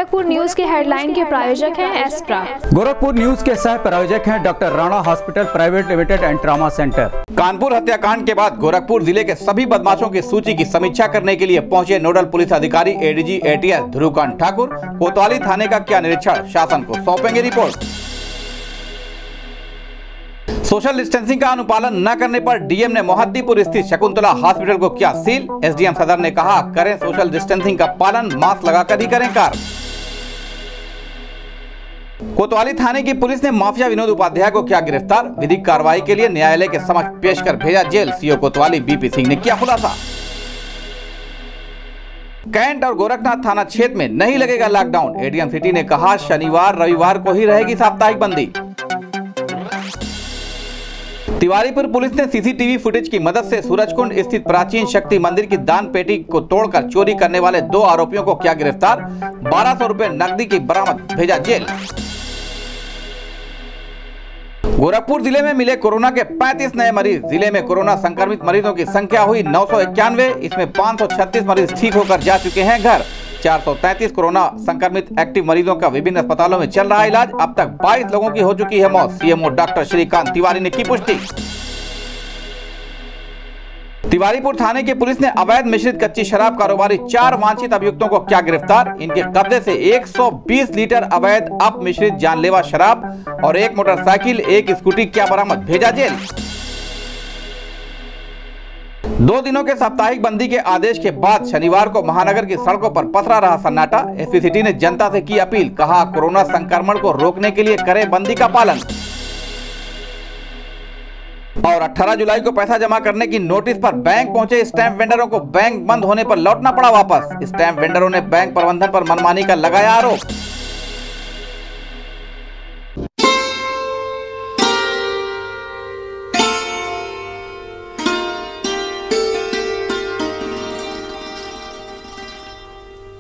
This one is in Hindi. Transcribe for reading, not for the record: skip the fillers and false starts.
गोरखपुर न्यूज के हेडलाइन के प्रायोजक हैं एस्प्रा। गोरखपुर न्यूज के सह प्रायोजक हैं doctor Rana hospital private limited and trauma centre. Kanpur हत्याकांड के बाद गोरखपुर जिले के सभी बदमाशों की सूची की समीक्षा करने के लिए पहुंचे नोडल पुलिस अधिकारी एडीजी एटीएस ध्रुवकांत ठाकुर। कोतवाली थाने का क्या निरीक्षण, शासन को सौंपेंगे रिपोर्ट। सोशल डिस्टेंसिंग का अनुपालन न करने पर डीएम ने मोहद्दीपुर स्थित शकुंतला हॉस्पिटल को किया सील। एसडीएम सदर ने कहा, करें सोशल डिस्टेंसिंग का पालन, मास्क लगाकर ही करें कार्य। कोतवाली थाने की पुलिस ने माफिया विनोद उपाध्याय को किया गिरफ्तार। विधिक कार्रवाई के लिए न्यायालय के समक्ष पेश कर भेजा जेल। सीओ कोतवाली बीपी सिंह ने किया खुलासा। कैंट और गोरखनाथ थाना क्षेत्र में नहीं लगेगा लॉकडाउन। एडीएम सिटी ने कहा, शनिवार रविवार को ही रहेगी साप्ताहिक बंदी। तिवारीपुर पुलिस ने सीसीटीवी फुटेज की मदद से सूरजकुंड स्थित प्राचीन शक्ति मंदिर की दान पेटी को तोड़कर चोरी करने वाले 2 आरोपियों को किया गिरफ्तार। 1200 रुपए नकदी की बरामद, भेजा जेल। गोरखपुर जिले में मिले कोरोना के 35 नए मरीज। जिले में कोरोना संक्रमित मरीजों की संख्या हुई 991। इसमें 536 मरीज ठीक होकर जा चुके हैं घर। 433 कोरोना संक्रमित एक्टिव मरीजों का विभिन्न अस्पतालों में चल रहा है इलाज। अब तक 22 लोगों की हो चुकी है मौत। सीएमओ डॉक्टर श्रीकांत तिवारी ने की पुष्टि। तिवारीपुर थाने की पुलिस ने अवैध मिश्रित कच्ची शराब कारोबारी 4 वांछित अभियुक्तों को किया गिरफ्तार। इनके कब्जे से 120 लीटर अवैध अपमिश्रित जानलेवा शराब और 1 मोटरसाइकिल, 1 स्कूटी क्या बरामद, भेजा जेल। 2 दिनों के साप्ताहिक बंदी के आदेश के बाद शनिवार को महानगर की सड़कों पर पथरा रहा सन्नाटा। एसपी सिटी ने जनता से की अपील, कहा कोरोना संक्रमण को रोकने के लिए करें बंदी का पालन। और 18 जुलाई को पैसा जमा करने की नोटिस पर बैंक पहुंचे स्टैंप वेंडरों को बैंक बंद होने पर लौटना पड़ा वापस। स्टैंप वेंडरों ने बैंक प्रबंधन पर मनमानी का लगाया आरोप।